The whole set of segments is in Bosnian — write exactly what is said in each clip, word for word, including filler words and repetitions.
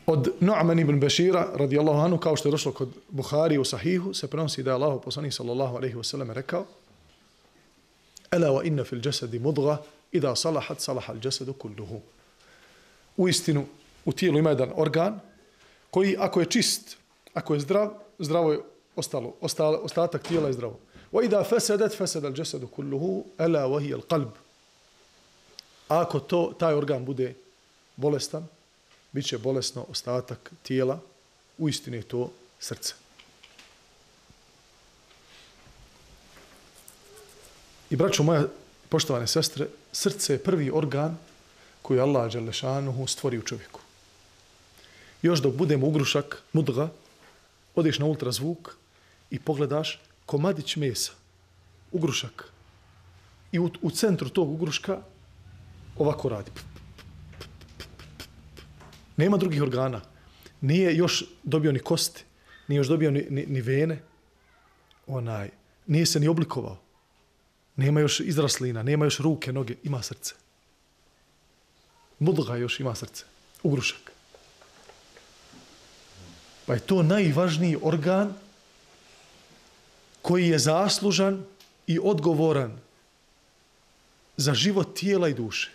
Od Nu'man ibn Bešira, radijallahu anhu, kao što je došlo kod Buhari u Sahihu, se prenosi da je Allahu poslanik sallallahu alejhi ve sellem rekao: "Ela wa inna fil jasadi mudgha, idha salahat salaha al jasadu kulluhu." Uistinu, u tijelu ima jedan organ koji, ako je čist, ako je zdrav, zdravo je ostalo, ostalo ostatak tijela je zdravo. Wa idha fasadat fasada al jasadu kulluhu, ela wa hiya al qalb. Ako to taj organ bude bolestan, bit će bolesno ostatak tijela, uistinu je to srce. I braćo moja, poštovane sestre, srce je prvi organ koji Allah dželle šanuhu stvori u čovjeku. Još dok budemo ugrušak, mudga, odeš na ultrazvuk i pogledaš komadić mesa, ugrušak. I u, u centru tog ugruška ovako radi. Nema drugih organa. Nije još dobio ni kosti, nije još dobio ni, ni, ni vene, onaj, nije se ni oblikovao. Nema još izraslina, nema još ruke, noge, ima srce. Mudga još ima srce, ugrušak. Pa je to najvažniji organ koji je zaslužan i odgovoran za život tijela i duše.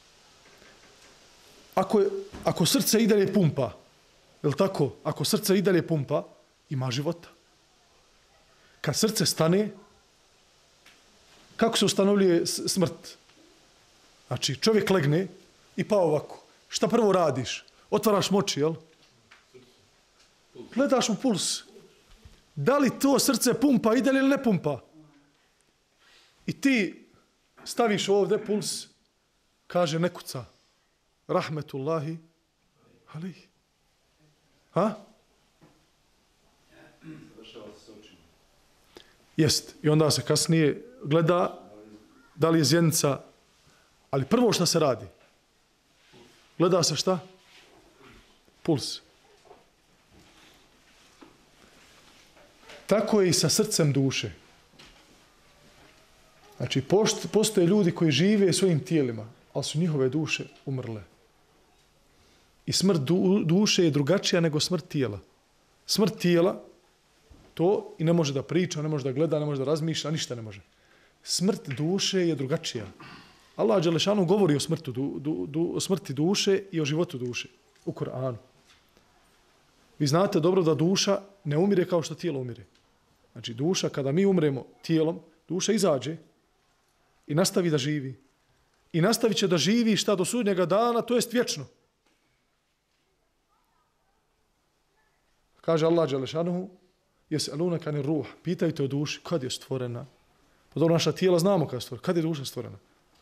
Ako, je, ako srce i dalje pumpa, je li tako? Ako srce i dalje pumpa, ima života. Kad srce stane, kako se ustanovljuje smrt? Znači, čovjek legne i pa ovako. Šta prvo radiš? Otvaraš moči, jel? Gledaš mu puls. Da li to srce pumpa i dalje ili ne pumpa? I ti staviš ovdje puls, kaže ne kuca. Rahmetullahi alejhi. Ha? Jest. I onda se kasnije gleda da li je zjenica, ali prvo šta se radi? Gleda se šta? Puls. Tako je i sa srcem duše. Znači, post, postoje ljudi koji žive svojim tijelima, ali su njihove duše umrle. I smrt du, duše je drugačija nego smrt tijela. Smrt tijela, to i ne može da priča, ne može da gleda, ne može da razmišlja, ništa ne može. Smrt duše je drugačija. Allah dželle šanuhu govori o, smrtu, du, du, du, o smrti duše i o životu duše u Kur'anu. Vi znate dobro da duša ne umire kao što tijelo umire. Znači, duša, kada mi umremo tijelom, duša izađe i nastavi da živi. I nastavit će da živi šta do sudnjega dana, to jest vječno. Kaže Allah dželle šanuhu: "Yes'alunaka anir ruh", pitaju te o duši, kad je stvorena? Pa dobro, naša tijela znamo kad je stvorena. Kad je duša stvorena?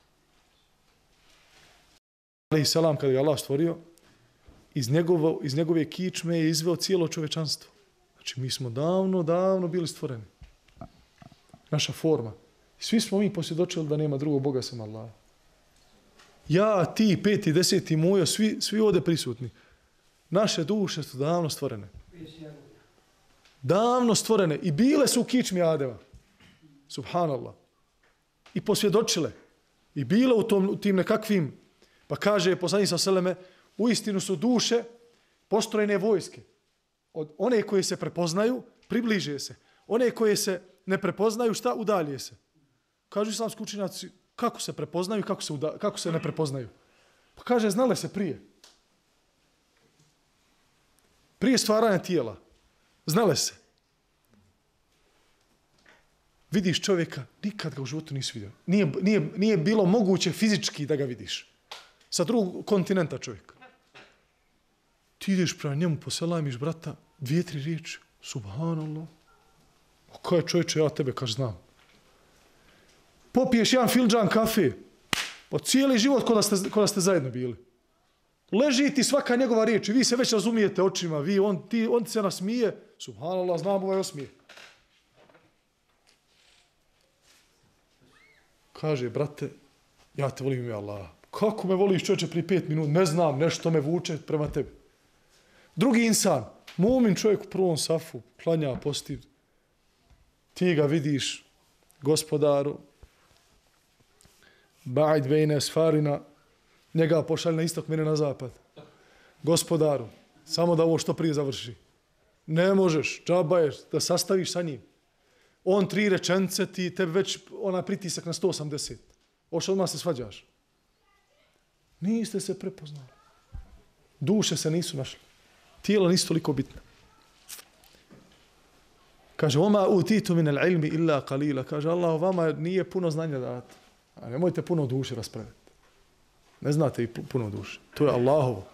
Alejhi selam, kada je Allah stvorio, iz, njegovo, iz njegove kičme je izveo cijelo čovečanstvo. Znači, mi smo davno, davno bili stvoreni. Naša forma. I svi smo mi posvjedočili da nema drugog Boga sem Allaha. Ja, ti, peti, deseti, mojo, svi, svi ovdje prisutni. Naše duše su davno stvorene. Davno stvorene. I bile su u kičmi Adema. Subhanallah. I posvjedočile. I bile u, tom, u tim nekakvim, pa kaže poslanik sallallahu alejhi ve selleme, uistinu su duše postrojene vojske. Od one koje se prepoznaju, približe se. One koje se ne prepoznaju, šta? Udalje se. Kažu islamski učenjaci, kako se prepoznaju i kako se, uda, kako se ne prepoznaju? Pa kaže, znale se prije. Prije stvaranja tijela. Znale se. Vidiš čovjeka, nikad ga u životu nisi vidio. Nije, nije, nije bilo moguće fizički da ga vidiš. Sa drugog kontinenta čovjeka. Ti ideš prema njemu, poselajmiš brata, dvije, tri riječi. Subhanallah. O kaj čovječe, ja tebe kaž znam. Popiješ jedan filđan kafe. Po cijeli život ko da ste, ko da ste zajedno bili. Leži ti svaka njegova riječ i vi se već razumijete očima. Vi, on, ti, on ti se nasmije. Subhanallah, znam ovaj osmije. Kaže, brate, ja te volim ime Allah. Kako me voliš čovječe prije pet minuta? Ne znam, nešto me vuče prema tebi. Drugi insan, mumin čovjek u prvom safu, klanja, posti. Ti ga vidiš, gospodaru, ba'id bejne sfarina, njega pošalj na istok, mene na zapad. Gospodaru, Samo da ovo što prije završi. Ne možeš, džaba je da sastaviš sa njim. On tri rečence, ti tebi već ona pritisak na sto osamdeset. Oš odmah se svađaš. Niste se prepoznali. Duše se nisu našli. Tijela nisu toliko bitne. Kaže, oma utitu min al-ilmi illa qalila. Kaže, Allah, vama nije puno znanja dati. A nemojte puno duše raspraviti. Ne znate i puno duše. To je Allahovo.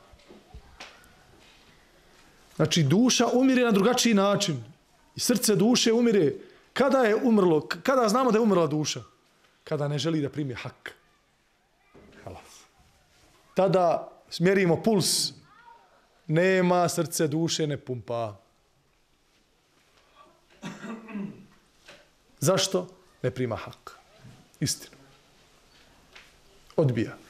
Znači, duša umire na drugačiji način. I srce duše umire. Kada je umrlo? Kada znamo da je umrla duša? Kada ne želi da primi hak. Halas. Tada smjerimo puls. Nema srce duše, ne pumpa. Zašto? Ne prima hak. Istinu. Odbija.